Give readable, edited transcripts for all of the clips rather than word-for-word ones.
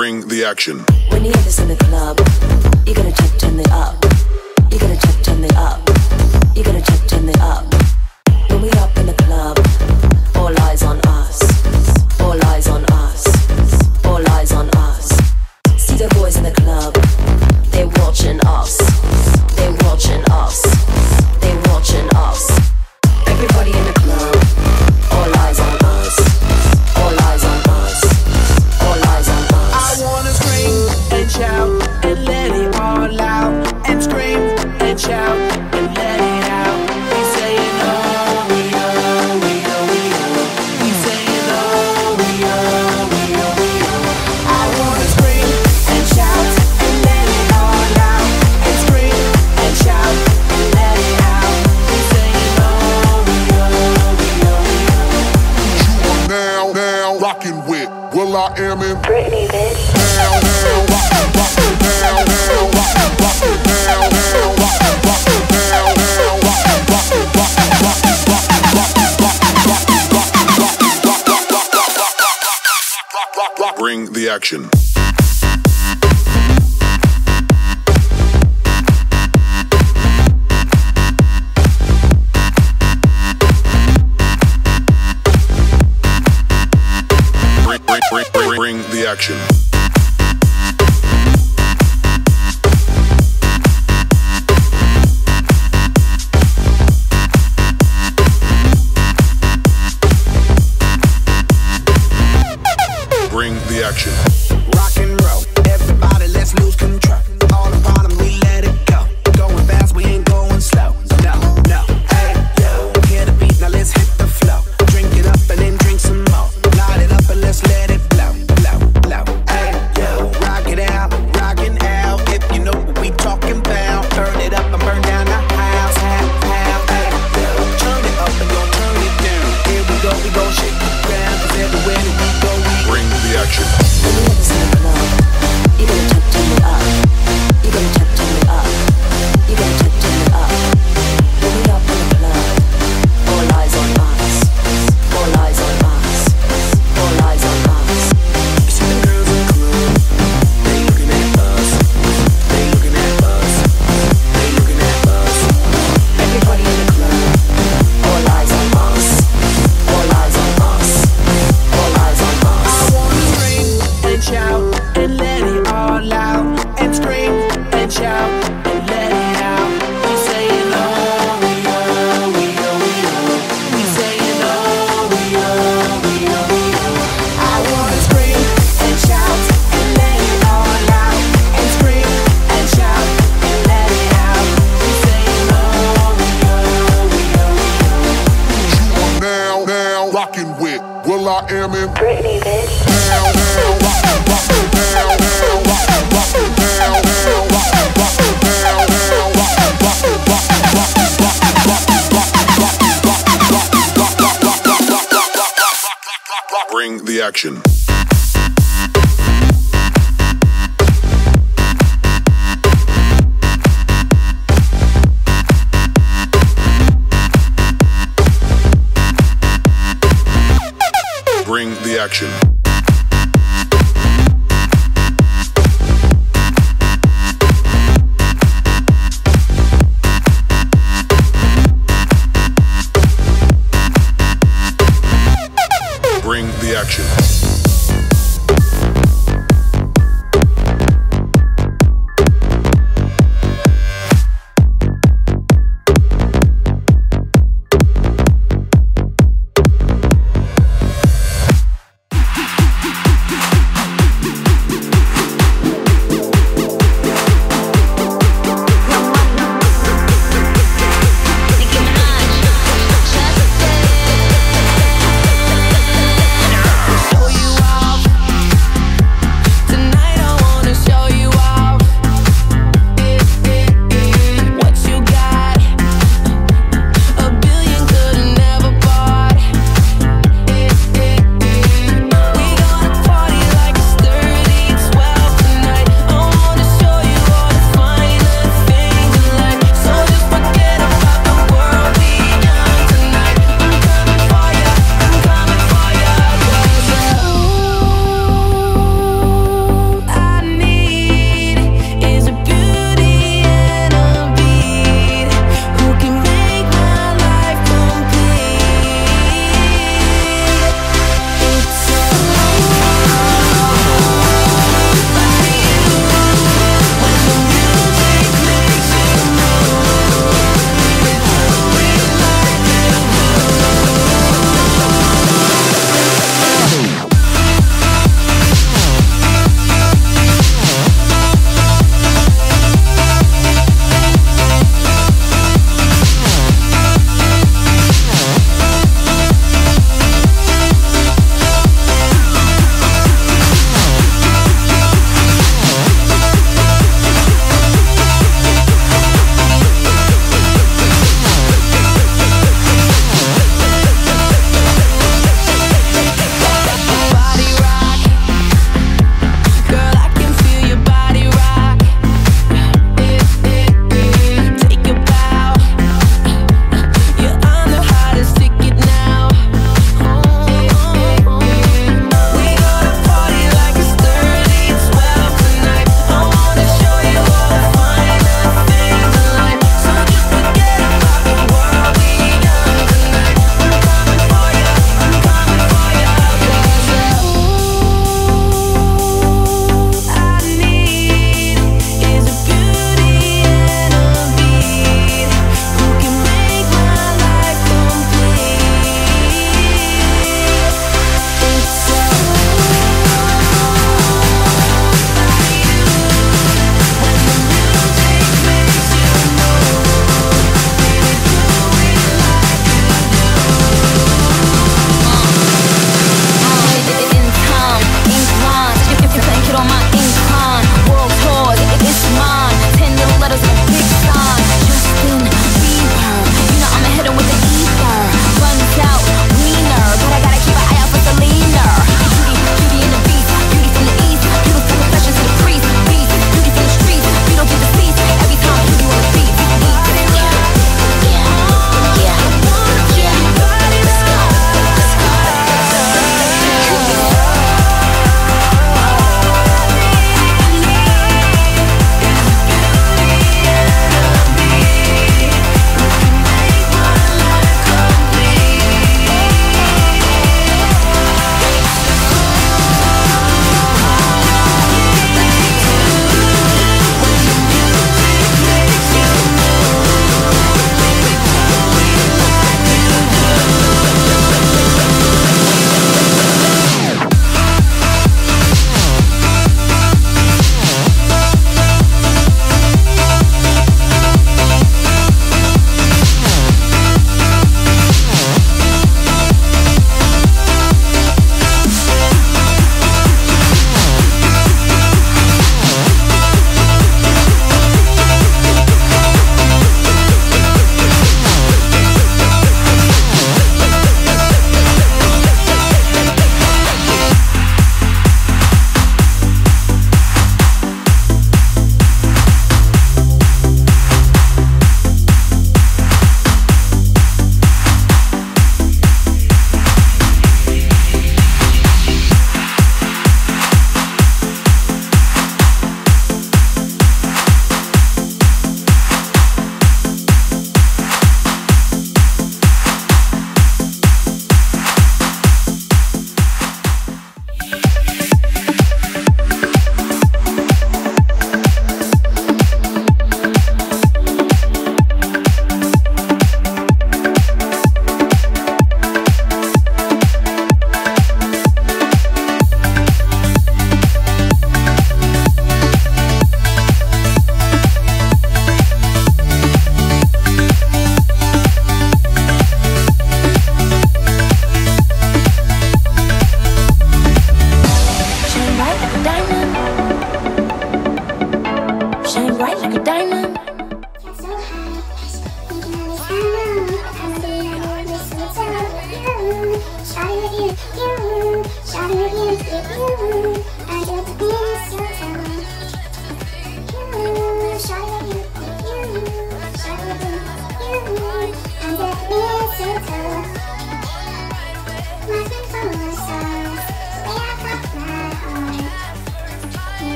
Bring the action. When you hear this in the club, you're gonna check, turn it up. You're gonna check, turn it up. You're gonna check, turn it up. When we up in the club, all eyes on us. All eyes on us. All eyes on us. See the boys in the club, they're watching us. They're watching us. They're watching us. Everybody in the club, all eyes on us. All eyes on us. All eyes on us. I wanna scream and shout and let it all out. And scream and shout and let it out. We saying oh, we oh, we oh, we oh. We saying oh, we oh, we oh, we oh. I wanna scream and shout and let it all out. And scream and shout and let it out. We saying oh, we oh, we oh, we oh. You are now rocking with Will I Am in Britney, bitch. now rocking, rocking, now rocking, rocking, now rocking, rocking, now rocking, rocking, rocking, rocking, rocking. Bring the action. Bring the action. Bring the action. Rock and roll, everybody, let's lose control. All upon them, we let it go. Going fast, we ain't going slow. No, no, hey, yo, hear the beat, now let's hit the flow. Drink it up and then drink some more. Light it up and let's let it blow, blow, blow. Hey, yo, rock it out, rockin' out. If you know what we talking about, burn it up and burn down the house, half, hey, yo. Turn it up and don't turn it down. Here we go shake the ground. 'Cause everywhere that we go, we Bring the action. When you hear this in the club, you're gonna check, turn it up. You're gonna check, turn it up. You're gonna check, turn it up. When we up in the club, all eyes on us. All eyes on us. All eyes on us. You see the girls in the club, they looking at us. They looking at us. They looking at us. Everybody in the club, all eyes on us. All eyes on us. All eyes on us. I wanna scream and shout and let it all out. And scream and shout and let it out. We saying oh, we oh, we oh, we oh. We saying oh, we oh, we oh, we oh. I wanna scream and shout and let it all out. And scream and shout and let it out. We saying oh, we oh, we oh, we oh. You are now rocking with Will I Am in Britney, bitch. now rocking, rocking, now rocking, rocking, now rocking, rocking, now rocking, rocking, rocking. Bring the action. Bring the action. Bring the action.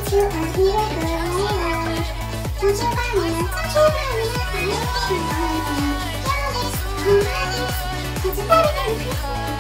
It's